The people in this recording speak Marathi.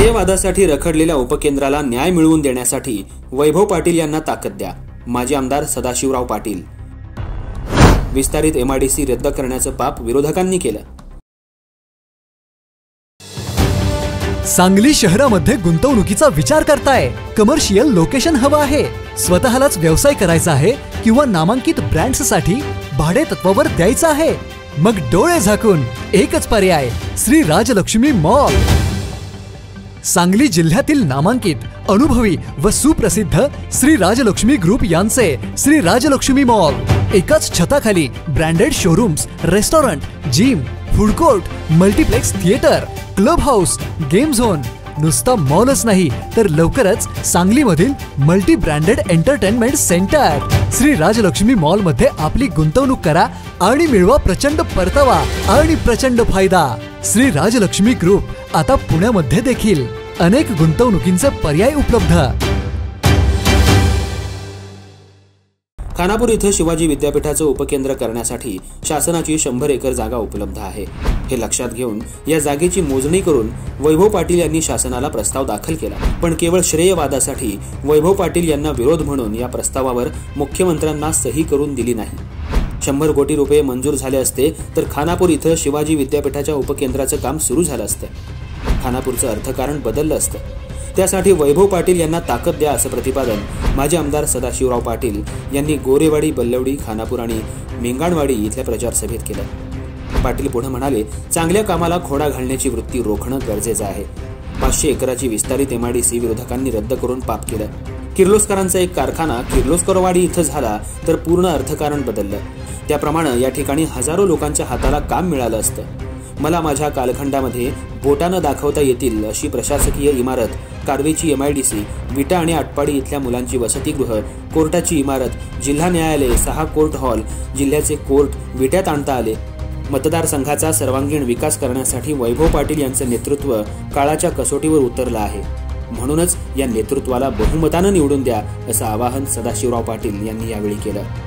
श्रेयवादासाठी रखडलेल्या उपकेंद्राला न्याय मिळवून देण्यासाठी वैभव पाटील यांना ताकद द्या, माजी आमदार सदाशिवराव पाटील। विस्तारित MIDC रद्द करण्याचं पाप विरोधकांनी केलं। सांगली शहरामध्ये गुंतवणुकीचा विचार करताय? कमर्शियल लोकेशन हवं आहे, स्वतःलाच व्यवसाय करायचा आहे किंवा नामांकित ब्रँड्ससाठी भाडे तत्वावर द्यायचं आहे? मग डोळे झाकून एकच पर्याय, श्री राजलक्ष्मी मॉल। सांगली जिल्ह्यातील नामांकित, अनुभवी व सुप्रसिद्ध श्री राजलक्ष्मी ग्रुप यांचे श्री राजलक्ष्मी मॉल एकाच छताखाली branded showrooms, restaurant, gym, food court, multiplex theatre, club house, game zone. नुसता मॉलच नाही तर लवकरच सांगलीमधील multi branded entertainment centre. Shri Rajalakshmi mall मध्ये आपली गुंतवणूक करा आणि मिळवा प्रचंड परतावा आणि प्रचंड फायदा। श्री राजलक्ष्मी ग्रुप आता पुण्यामध्ये देखील अनेक गुंतवणुकींचे पर्याय उपलब्ध। खानापूर इथं शिवाजी विद्यापीठाचं उपकेंद्र करण्यासाठी शासनाची 100 एकर जागा उपलब्ध आहे। हे लक्षात घेऊन या जागेची मोजणी करून वैभव पाटील यांनी शासनाला प्रस्ताव दाखल केला, पण केवळ श्रेयवादासाठी वैभव पाटील यांना विरोध म्हणून या प्रस्तावावर मुख्यमंत्र्यांना सही करून दिली नाही। 100 कोटी रुपये मंजूर झाले असते तर खानापूर इथं शिवाजी विद्यापीठाच्या उपकेंद्राचं काम सुरू झालं असतं। खानापूरचं अर्थकारण बदललं असतं। त्यासाठी वैभव पाटील यांना ताकद द्या असं प्रतिपादन माजी आमदार सदाशिवराव पाटील यांनी गोरेवाडी, बल्लवडी, खानापूर आणि मिंगाणवाडी इथल्या प्रचार सभेत केलं। पाटील पुढे म्हणाले, चांगल्या कामाला खोडा घालण्याची वृत्ती रोखणं गरजेचं आहे। 500 एकराची विस्तारित MIDC विरोधकांनी रद्द करून पाप केलं। किर्लोस्करांचा एक कारखाना किर्लोस्करवाडी इथं झाला तर पूर्ण अर्थकारण बदललं। त्याप्रमाणे या ठिकाणी हजारो लोकांच्या हाताला काम मिळालं असतं। मला माझ्या कालखंडामध्ये बोटानं दाखवता येतील अशी प्रशासकीय इमारत, कारवेची MIDC, विटा आणि आटपाडी इथल्या मुलांची वसतिगृह, कोर्टाची इमारत, जिल्हा न्यायालय, 6 कोर्ट हॉल, जिल्ह्याचे कोर्ट विट्यात आणता आले। मतदारसंघाचा सर्वांगीण विकास करण्यासाठी वैभव पाटील यांचं नेतृत्व काळाच्या कसोटीवर उतरलं आहे। म्हणूनच या नेतृत्वाला बहुमतानं निवडून द्या असं आवाहन सदाशिवराव पाटील यांनी यावेळी केलं।